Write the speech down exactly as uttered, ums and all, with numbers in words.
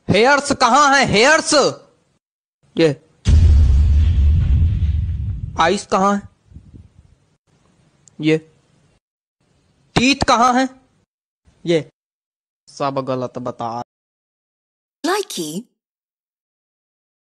Hairs कहाँ है? Hairs, ये आइस कहाँ है? ये टीथ कहाँ है? ये सब गलत बता। Likey